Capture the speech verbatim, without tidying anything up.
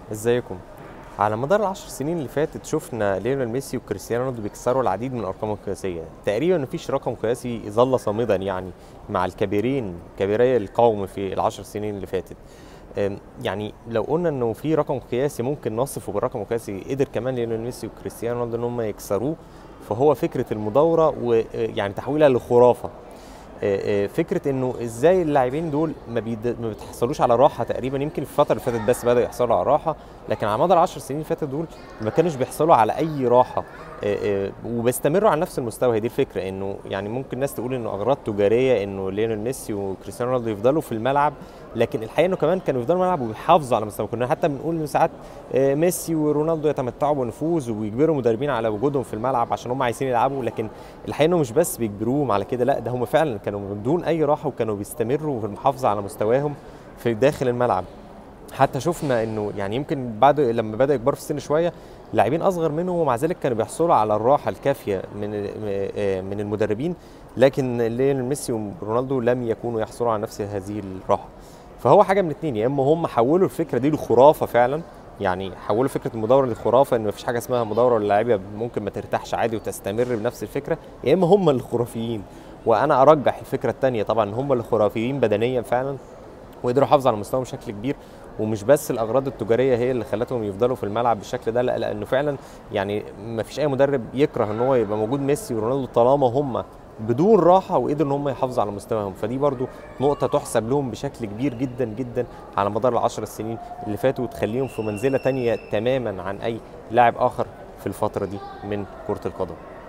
ازيكم؟ على مدار العشر سنين اللي فاتت شفنا ليونيل ميسي وكريستيانو رونالدو بيكسروا العديد من الارقام القياسيه، تقريبا مفيش رقم قياسي ظل صامدا يعني مع الكبيرين كبيري القوم في العشر سنين اللي فاتت. أم، يعني لو قلنا انه في رقم قياسي ممكن نصفه بالرقم القياسي قدر كمان ليونيل ميسي وكريستيانو رونالدو ان هم يكسروه، فهو فكره المداوره ويعني تحويلها لخرافه. آه، آه، فكره انه ازاي اللاعبين دول ما, بيد... ما بتحصلوش على راحه تقريبا، يمكن في الفتره اللي فاتت بس بدأوا يحصلوا على راحه، لكن على مدار العشر سنين اللي فاتت دول ما كانوش بيحصلوا على اي راحه. آه، آه، وبيستمروا على نفس المستوى. هي دي الفكره، انه يعني ممكن الناس تقول انه اغراض تجاريه انه ليونيل ميسي وكريستيانو رونالدو يفضلوا في الملعب، لكن الحقيقه انه كمان كانوا يفضلوا في الملعب وبيحافظوا على مستوى. كنا حتى بنقول ان ساعات آه، ميسي ورونالدو يتمتعوا بنفوذ وبيجبروا مدربين على وجودهم في الملعب عشان هم عايزين يلعبوا، لكن الحقيقه انه مش بس بيجبروهم على كده، لا ده هم فعلا كانوا من دون اي راحه وكانوا بيستمروا في المحافظه على مستواهم في داخل الملعب. حتى شفنا انه يعني يمكن بعد لما بدا يكبروا في السن شويه لاعبين اصغر منهم ومع ذلك كانوا بيحصلوا على الراحه الكافيه من من المدربين، لكن ليونيل ميسي ورونالدو لم يكونوا يحصلوا على نفس هذه الراحه. فهو حاجه من اتنين، يا اما هم حولوا الفكره دي لخرافه فعلا، يعني حولوا فكره المداوره للخرافه، ان مفيش حاجه اسمها مداوره للاعيبه ممكن ما ترتاحش عادي وتستمر بنفس الفكره، يا اما هم الخرافيين. وانا ارجح الفكره الثانيه طبعا، هم اللي خرافيين بدنيا فعلا وقدروا يحافظوا على مستواهم بشكل كبير، ومش بس الاغراض التجاريه هي اللي خلتهم يفضلوا في الملعب بالشكل ده، لا لانه فعلا يعني ما فيش اي مدرب يكره ان هو يبقى موجود ميسي ورونالدو طالما هم بدون راحه وقدروا ان هم يحافظوا على مستواهم. فدي برضو نقطه تحسب لهم بشكل كبير جدا جدا على مدار العشر سنين اللي فاتوا، وتخليهم في منزله تانية تماما عن اي لاعب اخر في الفتره دي من كره القدم.